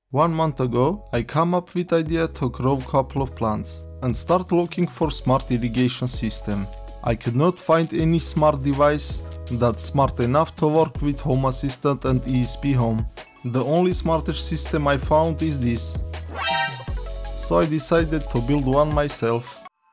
1 month ago, I come up with idea to grow couple of plants and start looking for smart irrigation system. I could not find any smart device that's smart enough to work with Home Assistant and ESP Home. The only smartest system I found is this. So I decided to build one myself.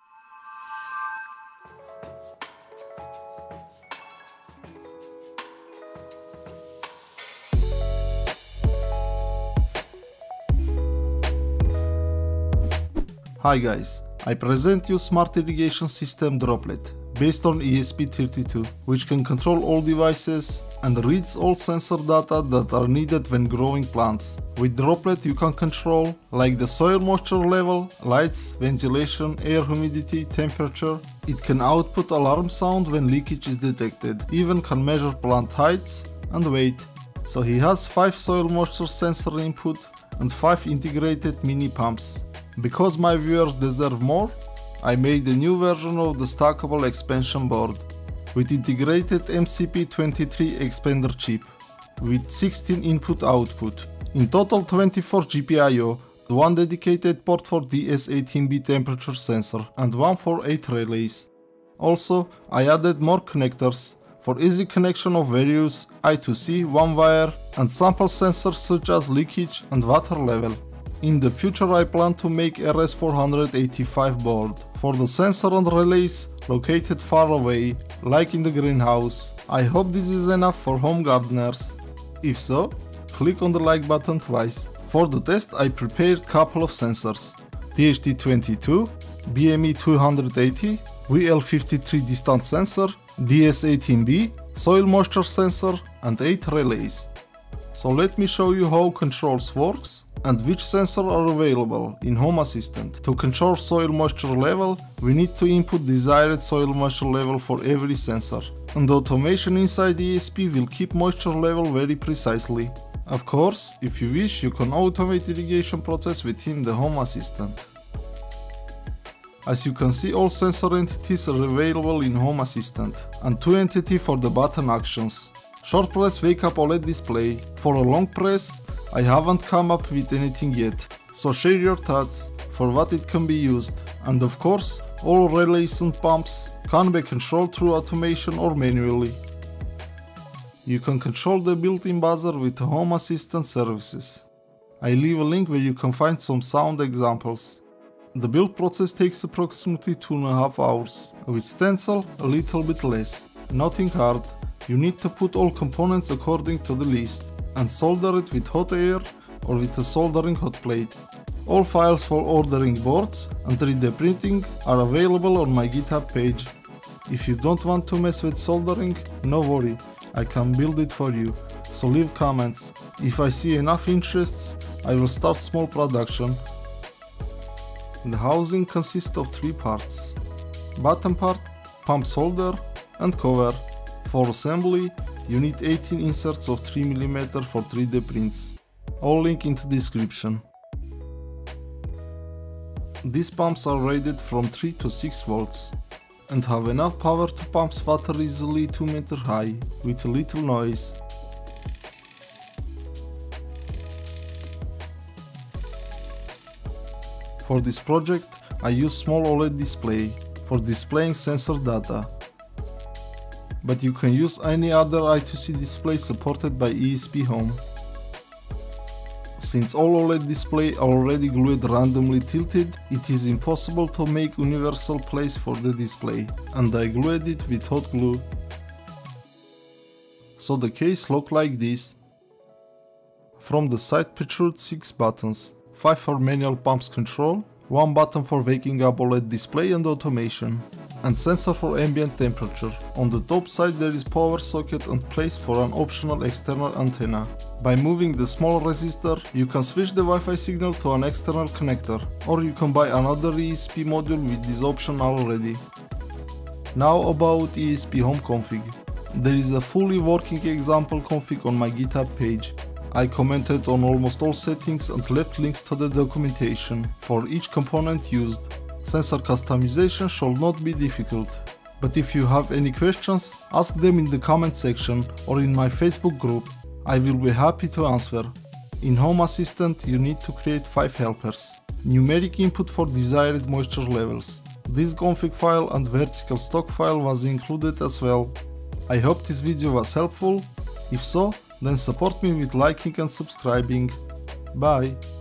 Hi guys, I present you Smart Irrigation System Droplet based on ESP32, which can control all devices and reads all sensor data that are needed when growing plants. With Droplet you can control like the soil moisture level, lights, ventilation, air humidity, temperature. It can output alarm sound when leakage is detected, even can measure plant heights and weight. So he has 5 soil moisture sensor input and 5 integrated mini pumps. Because my viewers deserve more, I made a new version of the stackable expansion board with integrated MCP23 expander chip with 16 input-output. In total 24 GPIO, 1 dedicated port for DS18B temperature sensor and 1 for 8 relays. Also, I added more connectors for easy connection of various I2C, 1-wire and sample sensors such as leakage and water level. In the future I plan to make RS485 board for the sensor and relays located far away, like in the greenhouse. I hope this is enough for home gardeners. If so, click on the like button twice. For the test I prepared couple of sensors: DHT22, BME280, VL53 distance sensor, DS18B, soil moisture sensor and 8 relays. So let me show you how controls works and which sensor are available in Home Assistant. To control soil moisture level, we need to input desired soil moisture level for every sensor, and the automation inside ESP will keep moisture level very precisely. Of course, if you wish, you can automate irrigation process within the Home Assistant. As you can see, all sensor entities are available in Home Assistant, and 2 entities for the button actions. Short press wake up OLED display. For a long press, I haven't come up with anything yet, so share your thoughts for what it can be used. And of course, all relays and pumps can be controlled through automation or manually. You can control the built-in buzzer with Home Assistant services. I leave a link where you can find some sound examples. The build process takes approximately 2.5 hours, with stencil a little bit less. Nothing hard. You need to put all components according to the list and solder it with hot air or with a soldering hot plate. All files for ordering boards and 3D printing are available on my GitHub page. If you don't want to mess with soldering, no worry, I can build it for you, so leave comments. If I see enough interests, I will start small production. The housing consists of 3 parts: bottom part, pump solder and cover. For assembly, you need 18 inserts of 3mm for 3D prints. All link in the description. These pumps are rated from 3 to 6 volts and have enough power to pump water easily 2 meter high with a little noise. For this project, I use small OLED display for displaying sensor data. But you can use any other I2C display supported by ESP Home. Since all OLED display are already glued randomly tilted, it is impossible to make universal place for the display, and I glued it with hot glue. So the case looks like this. From the side protrude 6 buttons, 5 for manual pumps control, 1 button for waking up OLED display and automation, and sensor for ambient temperature. On the top side there is power socket and place for an optional external antenna. By moving the small resistor, you can switch the Wi-Fi signal to an external connector, or you can buy another ESP module with this option already. Now about ESP Home config. There is a fully working example config on my GitHub page. I commented on almost all settings and left links to the documentation for each component used. Sensor customization should not be difficult, but if you have any questions, ask them in the comment section or in my Facebook group. I will be happy to answer. In Home Assistant you need to create 5 helpers. Numeric input for desired moisture levels. This config file and vertical stock file was included as well. I hope this video was helpful. If so, then support me with liking and subscribing. Bye!